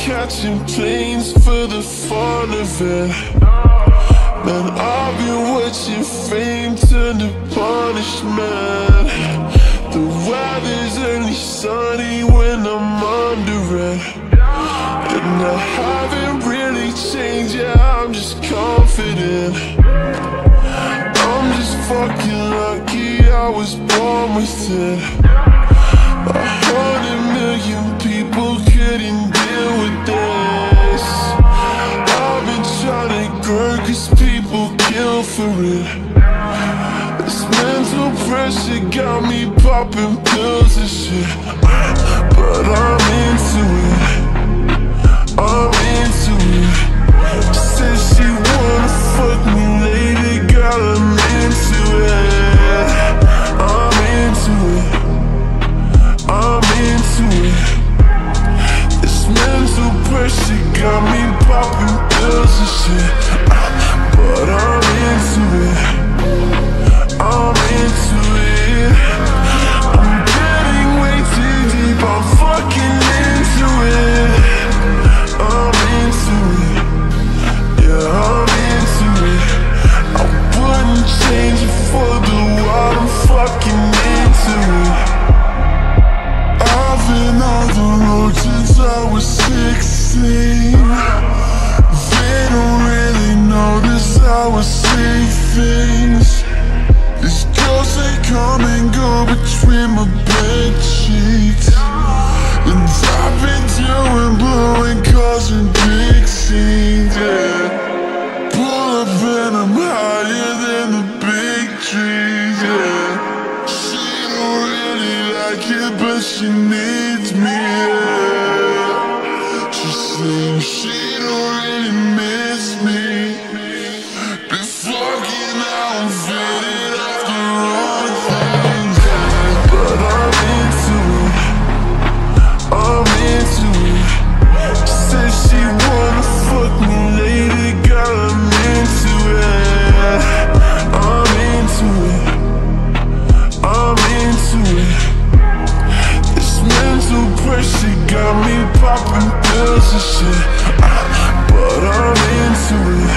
catching planes for the fun of it. Man, I've been watching fame turn to punishment. The weather's only sunny when I'm under it, and I haven't really changed, yeah, I'm just confident. I'm just fucking lucky I was born with it. 100 million people couldn't deal with this. I've been trying to grow cause people kill for it. This mental pressure got me popping pills and shit, but I'm into it, I'm into it. Says she wanna fuck me later, girl, I'm into it. I'm into it, I'm into it. This mental pressure got me popping pills and shit, but I'm into it, I'm into it. I'm getting way too deep, I'm fucking into it. I'm into it, yeah, I'm into it. I wouldn't change it for the world, I'm fucking into it. I've been on the road since I was 16. They don't really notice how I say things. These girls, they come and go between my bedsheets, and I've been doing blowing cars and big scenes, yeah. Pull up and I'm higher than the big trees, yeah. She don't really like it, but she needs me, yeah. She saying she don't really miss me. Been fucking out and faded off the wrong things, yeah. But I'm into it, I'm into it. Says she wanna fuck me later, girl, I'm into it. I'm into it, I'm into it. This mental pressure got me popping pills and shit, but I'm into it.